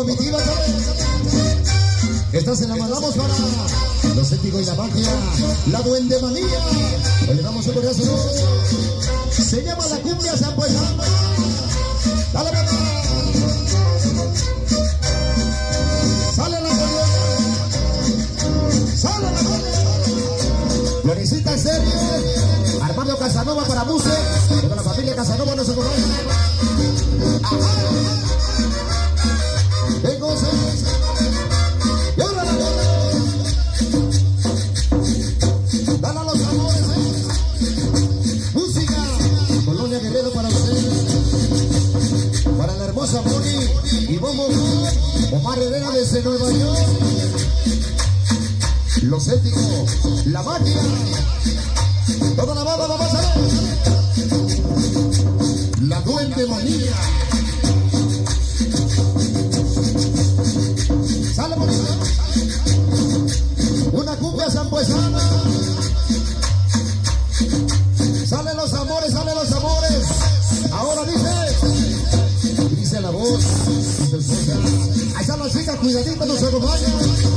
comitiva, esta se la mandamos para los éticos y la magia, la duende manía. Oye, vamos a poner eso. Se llama la cumbia San Puesano. Dale, dale. Sale la cumbia. Sale la cumbia. Florecita Serie, Armando Casanova para Muse, toda la familia Casanova nos acompaña. ¡Qué cosa! ¡Y ahora la bola! ¡Dale a los amores! Música, Colonia Guerrero para ustedes, para la hermosa Moni y Bobo, Omar Herrera desde Nueva York. Los éticos, la magia, toda la banda, vamos a ver. La duende manía. Sale por ahí. Una cumbia sanpuesana. Salen los amores, salen los amores. Ahora dice la voz. Ahí están las chicas, cuidadito, nos acompañan.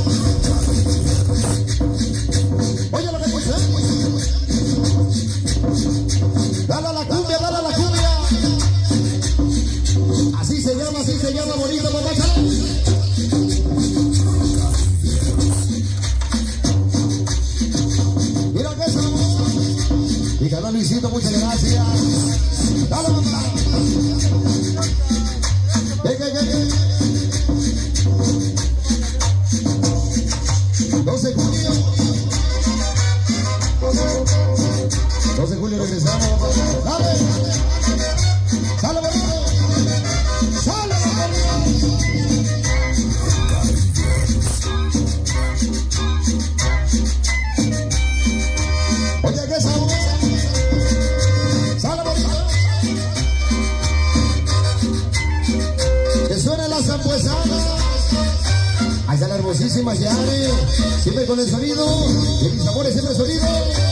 Oye lo que escuché. Dale a la cumbia, dale a la cumbia. Así se llama bonito, papá. Mira que eso. Mi canal Luisito, muchas gracias. Dale, papá. 12 de julio. 12 de julio regresamos. Dale. Sale bonito. Sale bonito. Oye, qué sabor. Sale bonito. Que suene la zampuesana. Ahí está la hermosísima Yare. Siempre con el sonido. De mis amores, siempre el sonido.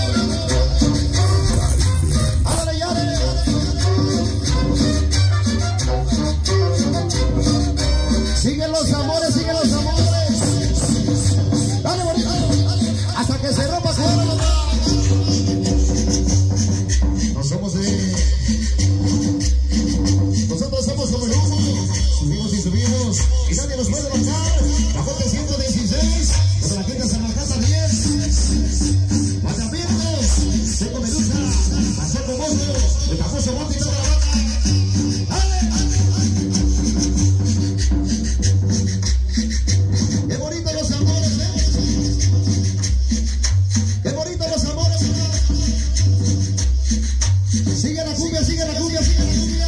Siguen los amores, siguen los amores. Dale bonito. Hasta que se rompa fuera. No somos de... Nosotros somos como el humo. Subimos y subimos. Y nadie nos puede bajar. La Fuente 116. Desde la quinta San Marcasa 10. Matamientos. Seco Medusa. Aceto Mozo. El famoso Monte y toda la banda. Sigue la cumbia, sigue la cumbia, sigue la cumbia.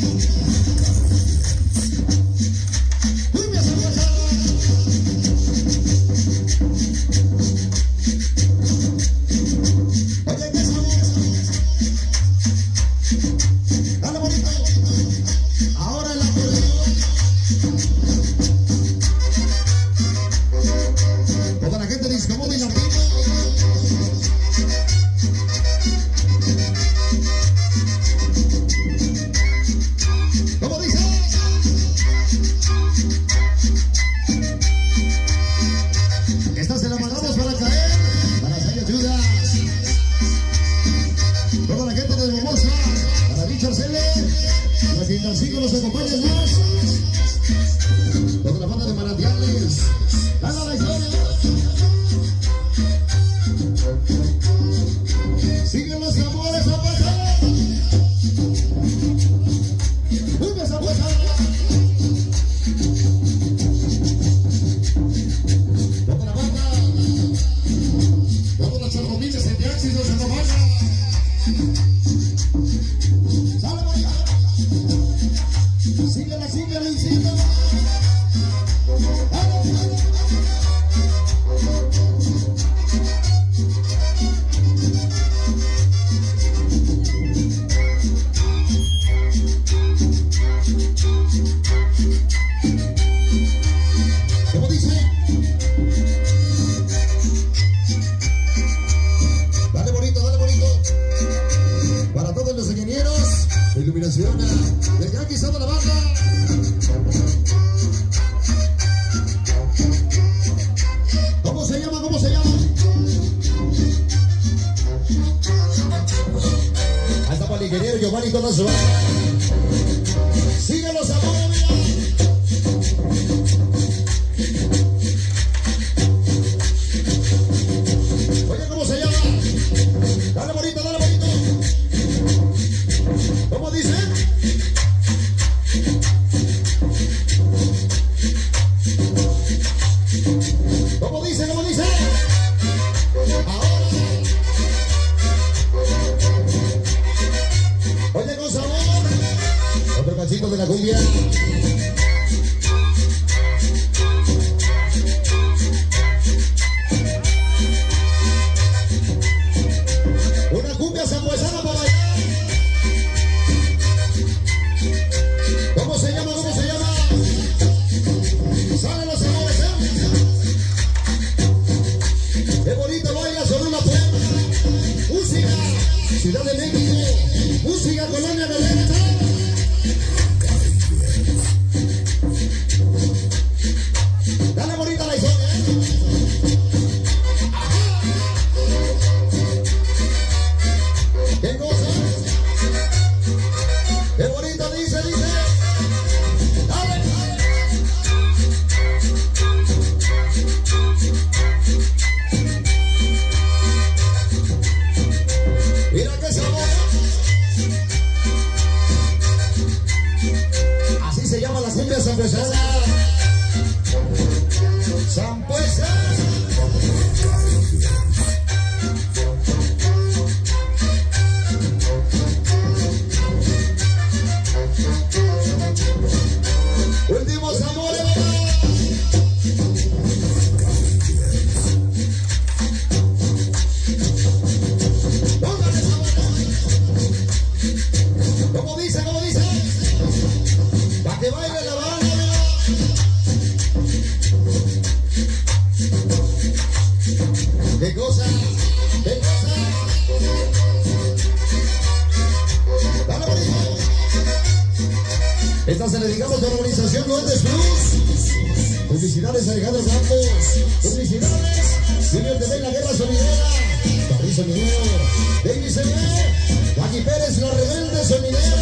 Cumbia sabrosa. Oye, qué sabrosa. Dale bonito. Ahora el acordeón. Toda la gente de Discomóvil y Latino. Esta se la mandamos para caer, para hacer ayuda. Toda la gente de Bobosa, para Richard Cele, para quien Francisco nos acompaña más. Toda la banda de Manantiales. Dale la historia. Siguen los amores a pasar. Cumbia a pasar. Sigue la cumbia, Luisito. ¿Cómo dice? Dale bonito, dale bonito. Para todos los ingenieros, iluminación, desde aquí toda la banda. ingeniero Giovanni toda su banda. Sigan los amores. Oye, ¿cómo se llama? Dale bonito, dale bonito. ¿Cómo dice? ¿Cómo dice? ¿Cómo dice? Ahora. Oye, con sabor. Otro cachito de la cumbia. Una cumbia zambuesana para bailar. ¿Cómo se llama? ¿Cómo se llama? Salen los amores, ¿eh? Qué bonito baila sobre una puerta. Música, Ciudad de México. Música, Colonia de Leche. Dale bonita la historia, ¿eh? ¿Qué cosa? Qué bonito dice, dice. Dale, dale. Mira qué sabor. Así se llama la cumbia zambuesana. Zambuesa. Últimos amores. Póngale sabor. ¿Cómo dice? ¿Cómo dice? Para que baile la banda. ¿Qué cosa? ¿Qué cosa? Dale bonito. Esta se le dedicamos a la organización Duendes Plus. Publicidades Alejandro Campos. Publicidades Junior TV, La Guerra Sonidera. París Sonidero. David Señor. Jackie Pérez, La Rebelde Sonidera.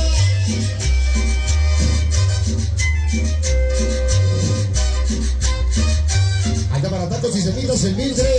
Acá para tacos y semitas el 1003.